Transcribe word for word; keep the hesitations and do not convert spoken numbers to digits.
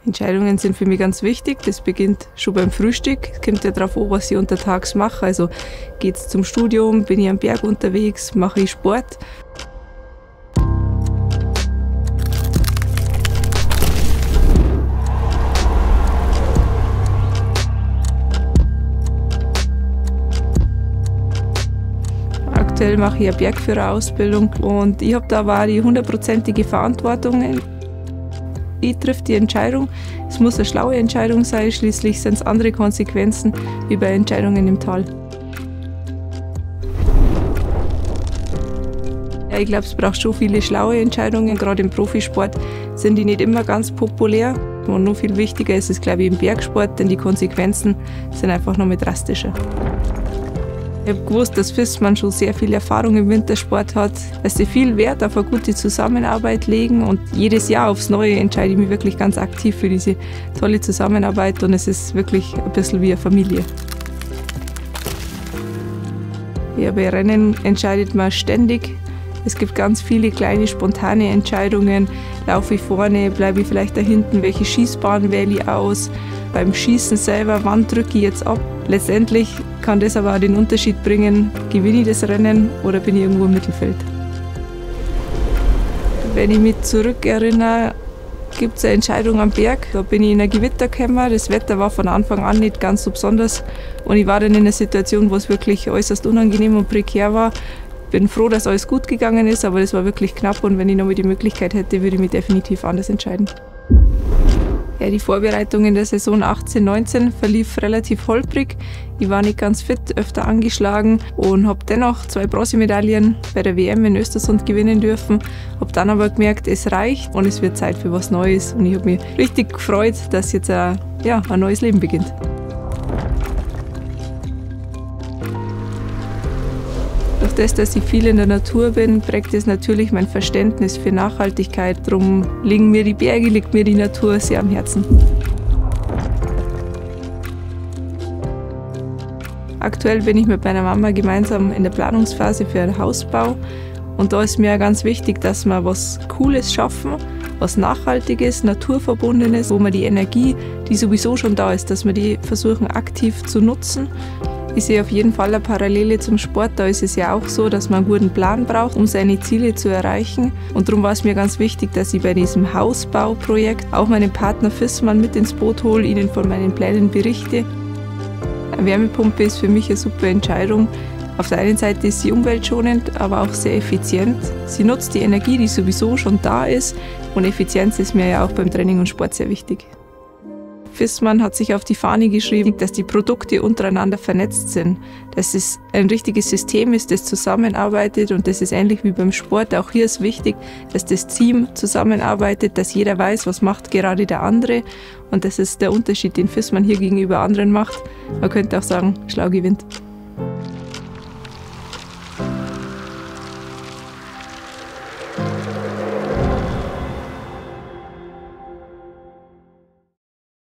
Entscheidungen sind für mich ganz wichtig. Das beginnt schon beim Frühstück. Es kommt ja darauf an, was ich untertags mache. Also geht es zum Studium, bin ich am Berg unterwegs, mache ich Sport. Aktuell mache ich eine Bergführerausbildung und ich habe da aber die hundertprozentige Verantwortung. Ich treffe die Entscheidung. Es muss eine schlaue Entscheidung sein, schließlich sind es andere Konsequenzen wie bei Entscheidungen im Tal. Ja, ich glaube, es braucht schon viele schlaue Entscheidungen. Gerade im Profisport sind die nicht immer ganz populär. Und noch viel wichtiger ist es, glaube ich, im Bergsport, denn die Konsequenzen sind einfach noch mal drastischer. Ich habe gewusst, dass Viessmann schon sehr viel Erfahrung im Wintersport hat, dass sie viel Wert auf eine gute Zusammenarbeit legen und jedes Jahr aufs Neue entscheide ich mich wirklich ganz aktiv für diese tolle Zusammenarbeit und es ist wirklich ein bisschen wie eine Familie. Ja, bei Rennen entscheidet man ständig. Es gibt ganz viele kleine spontane Entscheidungen. Laufe ich vorne, bleibe ich vielleicht da hinten, welche Schießbahn wähle ich aus? Beim Schießen selber, wann drücke ich jetzt ab? Letztendlich kann das aber auch den Unterschied bringen, gewinne ich das Rennen oder bin ich irgendwo im Mittelfeld. Wenn ich mich zurückerinnere, gibt es eine Entscheidung am Berg. Da bin ich in ein Gewitter gekommen. Das Wetter war von Anfang an nicht ganz so besonders und ich war dann in einer Situation, wo es wirklich äußerst unangenehm und prekär war. Ich bin froh, dass alles gut gegangen ist, aber das war wirklich knapp und wenn ich noch mal die Möglichkeit hätte, würde ich mich definitiv anders entscheiden. Ja, die Vorbereitung in der Saison achtzehn neunzehn verlief relativ holprig. Ich war nicht ganz fit, öfter angeschlagen und habe dennoch zwei Bronzemedaillen bei der W M in Östersund gewinnen dürfen. Habe dann aber gemerkt, es reicht und es wird Zeit für was Neues. Und ich habe mich richtig gefreut, dass jetzt ein, ja, ein neues Leben beginnt. Durch das, dass ich viel in der Natur bin, prägt es natürlich mein Verständnis für Nachhaltigkeit. Darum liegen mir die Berge, liegt mir die Natur sehr am Herzen. Aktuell bin ich mit meiner Mama gemeinsam in der Planungsphase für einen Hausbau. Und da ist mir ganz wichtig, dass wir was Cooles schaffen, was Nachhaltiges, Naturverbundenes, wo wir die Energie, die sowieso schon da ist, dass wir die versuchen aktiv zu nutzen. Ich sehe auf jeden Fall eine Parallele zum Sport. Da ist es ja auch so, dass man einen guten Plan braucht, um seine Ziele zu erreichen. Und darum war es mir ganz wichtig, dass ich bei diesem Hausbauprojekt auch meinen Partner Viessmann mit ins Boot hole, ihnen von meinen Plänen berichte. Eine Wärmepumpe ist für mich eine super Entscheidung. Auf der einen Seite ist sie umweltschonend, aber auch sehr effizient. Sie nutzt die Energie, die sowieso schon da ist. Und Effizienz ist mir ja auch beim Training und Sport sehr wichtig. Viessmann hat sich auf die Fahne geschrieben, dass die Produkte untereinander vernetzt sind, dass es ein richtiges System ist, das zusammenarbeitet und das ist ähnlich wie beim Sport. Auch hier ist wichtig, dass das Team zusammenarbeitet, dass jeder weiß, was macht gerade der andere und das ist der Unterschied, den Viessmann hier gegenüber anderen macht. Man könnte auch sagen, schlau gewinnt.